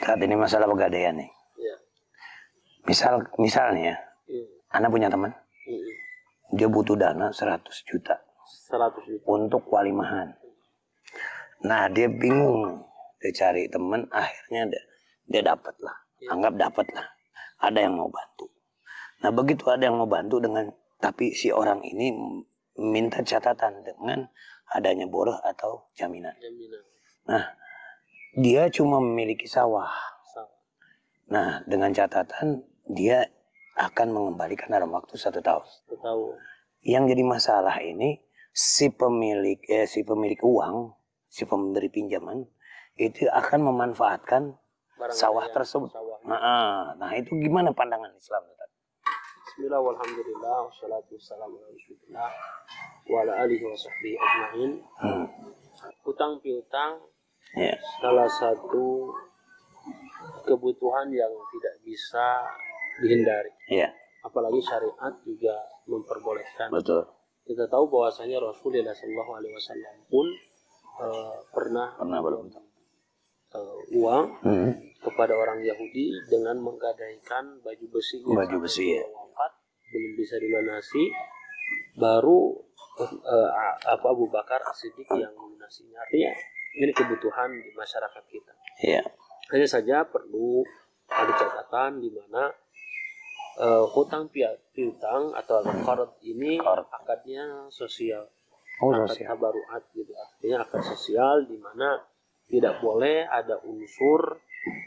Saat ini masalah pegadaian nih. Ya. Misalnya, Anda punya teman, dia butuh dana 100 juta. 100 juta. Untuk walimahan. Nah, dia bingung. Dia cari teman, akhirnya dia dapat lah. Anggap dapat lah. Ada yang mau bantu. Nah, begitu ada yang mau bantu tapi si orang ini minta catatan dengan adanya boroh atau jaminan. Nah, dia cuma memiliki sawah. Nah, dengan catatan dia akan mengembalikan dalam waktu 1 tahun. 1 tahun. Yang jadi masalah ini si pemilik uang, si pemberi pinjaman itu akan memanfaatkan sawah tersebut. Nah, itu gimana pandangan Islam? Bismillah, walhamdulillah, wassalatu wassalamu ala rasulillah wa ala alihi wa sahbihi ajma'in. Hutang piutang salah satu kebutuhan yang tidak bisa dihindari. Apalagi syariat juga memperbolehkan. Betul. Kita tahu bahwasanya Rasulullah SAW pun pernah berhutang uang kepada orang Yahudi dengan menggadaikan baju besi. Wafat, belum bisa dilunasi, baru Abu Bakar As-Siddiq yang melunasinya. Artinya ini kebutuhan di masyarakat kita. Hanya saja perlu ada catatan di mana hutang piutang atau qard ini akadnya sosial. Akad tabaruat gitu. Artinya akad sosial di mana tidak boleh ada unsur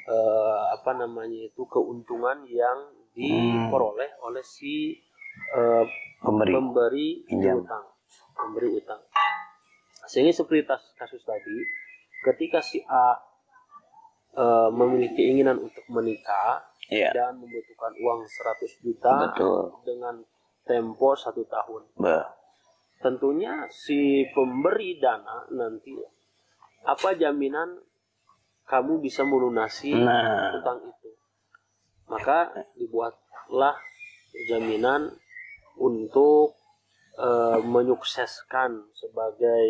keuntungan yang diperoleh oleh si pemberi utang. Sehingga seperti kasus tadi, ketika si A memiliki keinginan untuk menikah dan membutuhkan uang 100 juta dengan tempo 1 tahun. Tentunya si pemberi dana nanti, apa jaminan kamu bisa melunasi utang itu? Maka dibuatlah jaminan untuk menyukseskan sebagai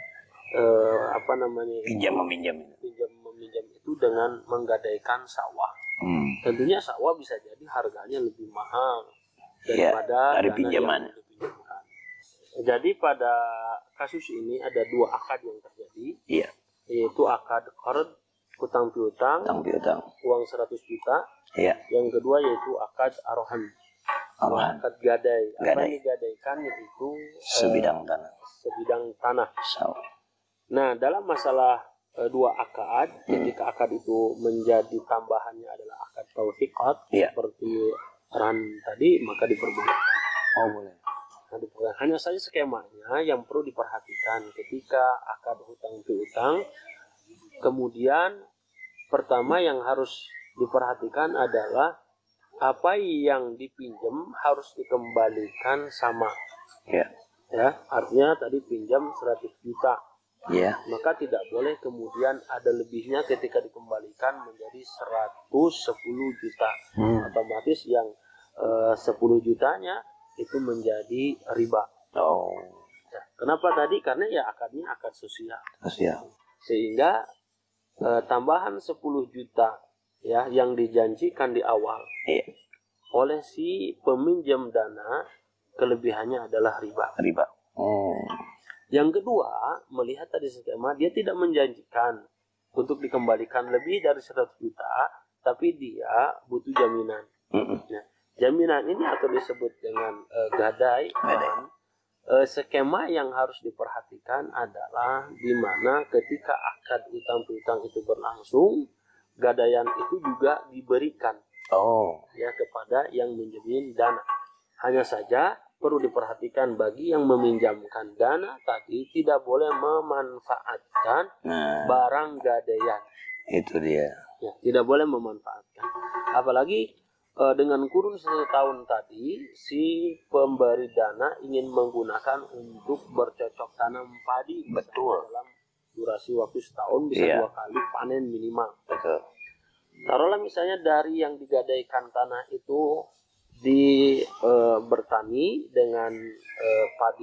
pinjam meminjam itu dengan menggadaikan sawah. Tentunya sawah bisa jadi harganya lebih mahal daripada dari pinjaman. Jadi pada kasus ini ada 2 akad yang terjadi, yaitu akad qard, hutang piutang, uang 100 juta. Yang kedua yaitu akad arhan, akad gadai. Apa yang digadaikan yaitu sebidang tanah. Nah, dalam masalah 2 akad, ketika akad itu menjadi tambahannya adalah akad taufiqat, seperti arhan tadi, maka diperbolehkan. Boleh. Hanya saja skemanya yang perlu diperhatikan ketika akad hutang piutang. Kemudian pertama yang harus diperhatikan adalah apa yang dipinjam harus dikembalikan sama. Artinya tadi pinjam 100 juta. Maka tidak boleh kemudian ada lebihnya ketika dikembalikan menjadi 110 juta. Otomatis yang 10 jutanya itu menjadi riba. Kenapa tadi? Karena akadnya akad sosial. Sehingga tambahan 10 juta yang dijanjikan di awal oleh si peminjam dana, kelebihannya adalah riba. Yang kedua, melihat tadi skema, dia tidak menjanjikan untuk dikembalikan lebih dari 100 juta, tapi dia butuh jaminan. Jaminan ini atau disebut dengan gadai. Skema yang harus diperhatikan adalah di mana ketika akad utang piutang itu berlangsung, gadaian itu juga diberikan kepada yang menjamin dana. Hanya saja perlu diperhatikan bagi yang meminjamkan dana tadi tidak boleh memanfaatkan barang gadaian. Itu dia. Tidak boleh memanfaatkan. Apalagi dengan kurun 1 tahun tadi, si pemberi dana ingin menggunakan untuk bercocok tanam padi. Dalam durasi waktu setahun bisa 2 kali panen minimal. Taruhlah misalnya dari yang digadaikan tanah itu bertani dengan padi,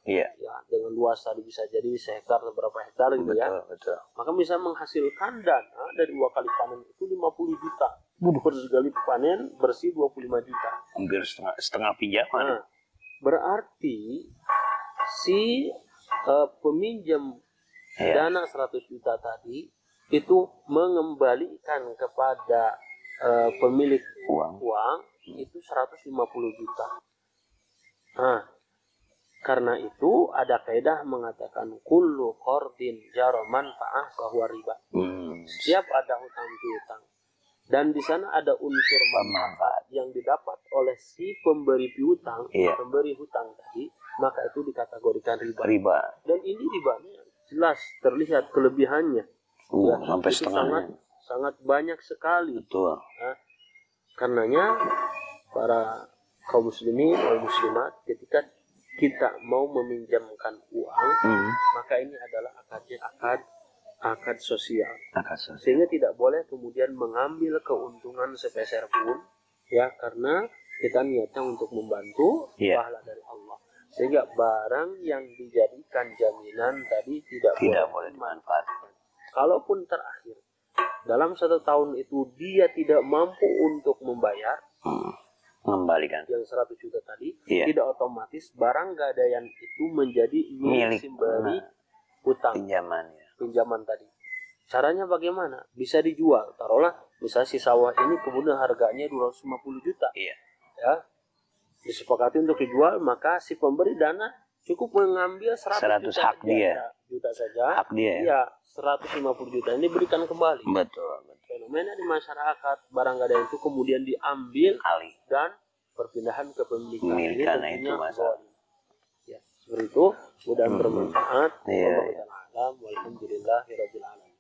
Iya. Ya, dengan luas tadi bisa jadi sehektar atau berapa hektar gitu ya. Betul. Maka bisa menghasilkan dana dari 2 kali panen itu 50 juta. Per sekali panen bersih 25 juta. Hampir setengah pinjaman. Nah, berarti si peminjam dana 100 juta tadi itu mengembalikan kepada pemilik uang itu 150 juta. Nah, karena itu ada kaidah mengatakan kullu qardin jara manfaah bahwa riba. Setiap ada hutang piutang dan di sana ada unsur manfaat yang didapat oleh si pemberi piutang, pemberi hutang tadi, maka itu dikategorikan riba. Dan ini ribanya jelas terlihat kelebihannya. Sampai setengahnya. Sangat banyak sekali. Betul. Nah, karenanya para kaum muslimin atau muslimat ketika kita mau meminjamkan uang, maka ini adalah akad sosial. Sehingga tidak boleh kemudian mengambil keuntungan sepeser pun, ya, karena kita niatnya untuk membantu pahala dari Allah. Sehingga barang yang dijadikan jaminan tadi tidak boleh dimanfaatkan. Kalaupun terakhir dalam 1 tahun itu dia tidak mampu untuk membayar, mengembalikan yang 100 juta tadi, tidak otomatis barang gadaian itu menjadi milik si pemberi hutang pinjaman tadi. Caranya bagaimana? Bisa dijual. Taruhlah misalnya si sawah ini kemudian harganya 250 juta. Ya. Disepakati untuk dijual, maka si pemberi dana cukup mengambil 100 juta saja. Hak dia. Iya, 150 juta ini diberikan kembali. Betul. Fenomena di masyarakat barang gadaian itu kemudian diambil alih dan perpindahan ke pemilikan. Ini tentunya masalah. Ya, seperti itu. Mudah bermanfaat. Walhamdulillahirabbil alamin.